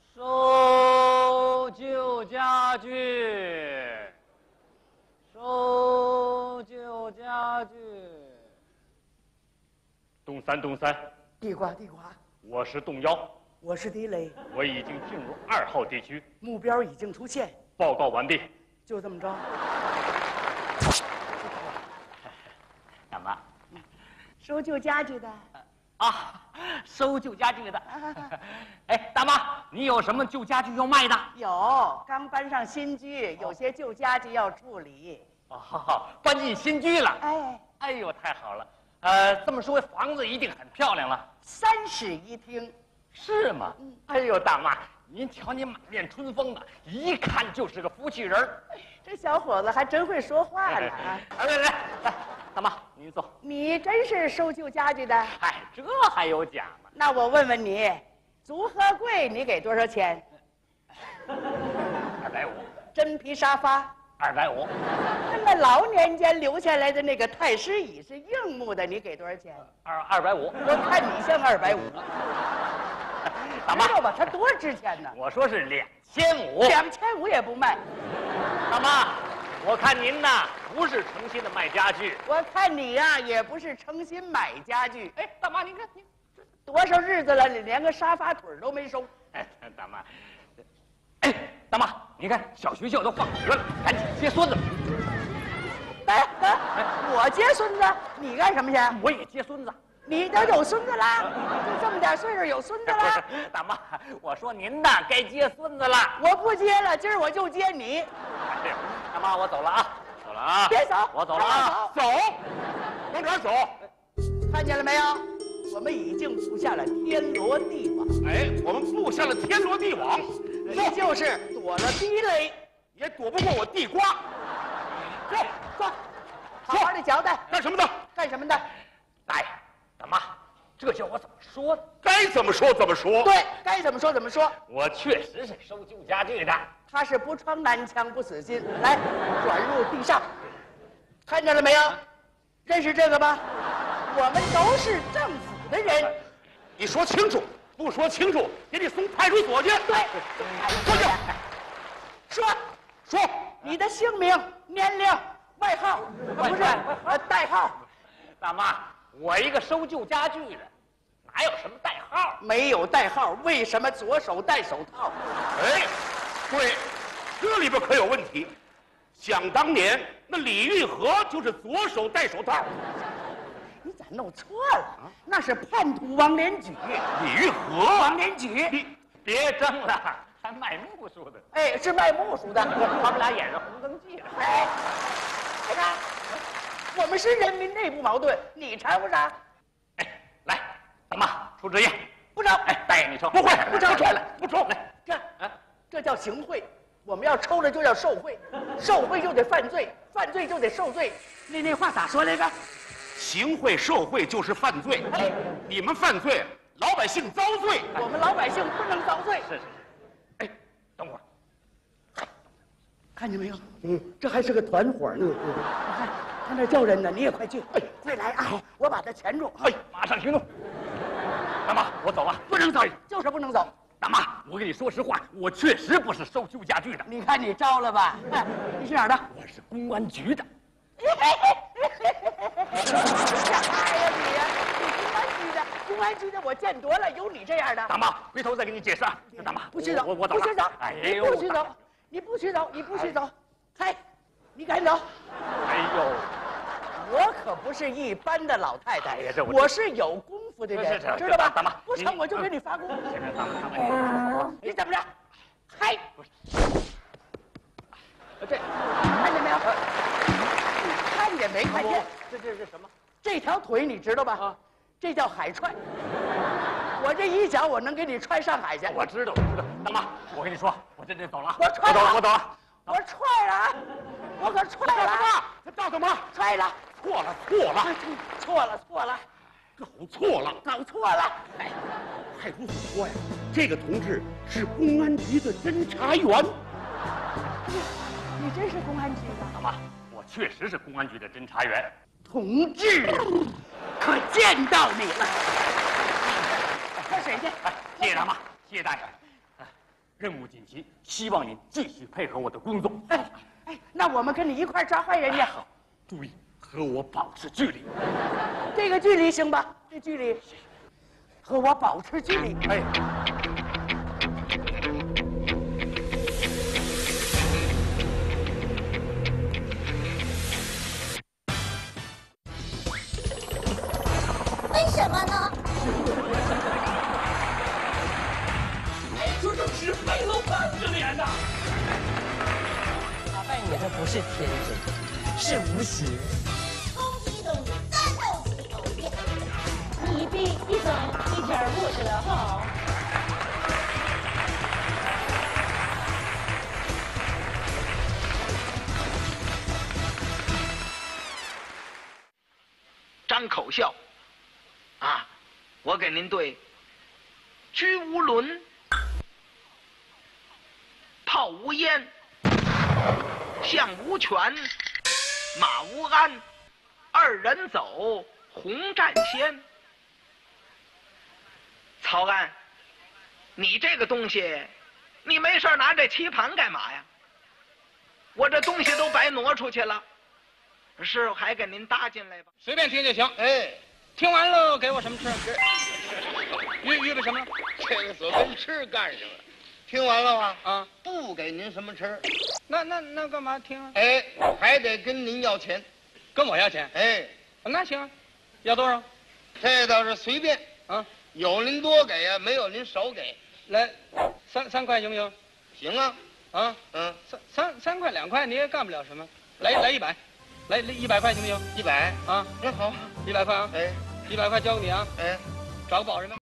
收旧家具，收旧家具。 东三， 地瓜， 我是洞幺， 我是地雷， 我已经进入2号地区， 目标已经出现， 报告完毕。 就这么着。 干嘛？ 收旧家具的。 啊，收旧家具的。哎，大妈，你有什么旧家具要卖的？ 有，刚搬上新居，有些旧家具要处理。 哦，搬进新居了。 哎呦，太好了。这么说房子一定很漂亮了。 3室1厅。 是吗？哎呦，大妈。您瞧，你满面春风的，一看就是个福气人儿。 这小伙子还真会说话呢啊！ 来，大妈，您坐。 你真是收旧家具的？ 哎，这还有假吗？ 那我问问你，足和柜你给多少钱 ？250。 真皮沙发 ？250。 那老年间留下来的那个太师椅是硬木的，你给多少钱 ？250。 我看你像250。 大妈， 知道吧？它多值钱呢？ 我说是2500。 2500也不卖。 大妈，我看您呐不是诚心的卖家具， 我看你呀也不是诚心买家具。 哎，大妈，您看您多少日子了，你连个沙发腿都没收。 哎，大妈，哎，大妈，你看小学校都放学了，赶紧接孙子。 哎，我接孙子，你干什么去？ 我也接孙子。 你都有孙子了，就这么点岁数有孙子了。 大妈，我说您呐该接孙子了。 我不接了，今儿我就接你。 大妈，我走了啊，走了啊。 别走， 我走了啊， 走。 哪走？ 看见了没有？我们已经布下了天罗地网。 哎，我们布下了天罗地网， 你就是躲了地雷， 也躲不过我地瓜。 坐，好好的交代。 干什么的？ 干什么的？ 哎，大妈，这叫我怎么说呢？ 该怎么说怎么说。 对，该怎么说怎么说。 我确实是收旧家具的。 他是不穿南墙不死心。来，转入地上，看见了没有？认识这个吧？我们都是政府的人。 你说清楚，不说清楚，给你送派出所去。 对，说，你的姓名、年龄、外号，不是代号。 大妈，我一个收旧家具的，哪有什么代号？ 没有代号，为什么左手戴手套？ 哎，对，这里边可有问题。想当年，那李玉和就是左手戴手套。 你咋弄错了？那是叛徒王连举。 李玉和， 王连举。 你别争了，还卖木梳的。 哎，是卖木梳的。 他们俩演上红灯记了。 哎，你看，我们是人民内部矛盾，你掺和啥？ 哎，来，大妈出职业。 不抽。 哎，带你抽。 不会，不抽。 不抽。来， 这叫行贿。我们要抽了就叫受贿，受贿就得犯罪，犯罪就得受罪。那话咋说来着？ 行贿受贿就是犯罪。哎，你们犯罪，老百姓遭罪。 我们老百姓不能遭罪。 是。哎，等会儿， 看见没有？这还是个团伙呢。他那叫人呢，你也快去。哎，快来啊！我把他钳住。 哎，马上行动。大妈，我走了。 不能走，就是不能走。 大妈，我跟你说实话，我确实不是收旧家具的。 你看你招了吧？你是哪儿的？ 我是公安局的。 啥呀你呀？你公安局的我见多了，有你这样的。 大妈，回头再给你解释啊。大妈， 不许走， 我走了。 不许走！ 哎呦，不许走！你不许走！你不许走！嘿，你赶紧走！ 哎呦， 我可不是一般的老太太，我是有功夫的人，知道吧？ 大妈， 不成我就给你发功。你怎么着？嗨！这看见没有？看见没看见？ 这是什么？ 这条腿你知道吧？这叫海踹。我这一脚我能给你踹上海去。 我知道。大妈，我跟你说，我这走了。 我踹了。 我走了。 我踹了，我可踹了。 他照什么？ 踹了。 错了。 搞错了。 哎，派出所说呀，这个同志是公安局的侦查员。 你真是公安局的？ 大妈，我确实是公安局的侦查员。 同志，可见到你了。喝水去。 哎，谢谢大妈，谢谢大爷。任务紧急，希望您继续配合我的工作。 哎，那我们跟你一块抓坏人去。 好，注意和我保持距离。 这个距离行吧？这距离，和我保持距离。 哎。 为什么呢？ 这就是黑了半个脸呐！ 打败你的不是天真，是无邪。 攻击动物，战斗机动物。 一兵一走，一点不知道好。 张口笑，啊，我给您对车无轮，炮无烟，象无权，马无鞍，二人走，红战仙。曹安，你这个东西，你没事拿这棋盘干嘛呀？我这东西都白挪出去了。师傅还给您搭进来吧， 随便听就行。 哎， 听完了给我什么吃？预备什么？ 这个所跟吃干什么？听完了吗？ 啊， 不给您什么吃。 那干嘛听啊？ 哎，还得跟您要钱， 跟我要钱？ 哎， 那行，要多少？ 这倒是随便啊， 有您多给呀，没有您少给。 来，3块行不行？ 行啊， 啊，3块2块你也干不了什么，来100。 来100块行不行 ？100 啊？ 那好 ，100块啊！ 哎 ，100块交给你啊！ 哎， 找个保人吧。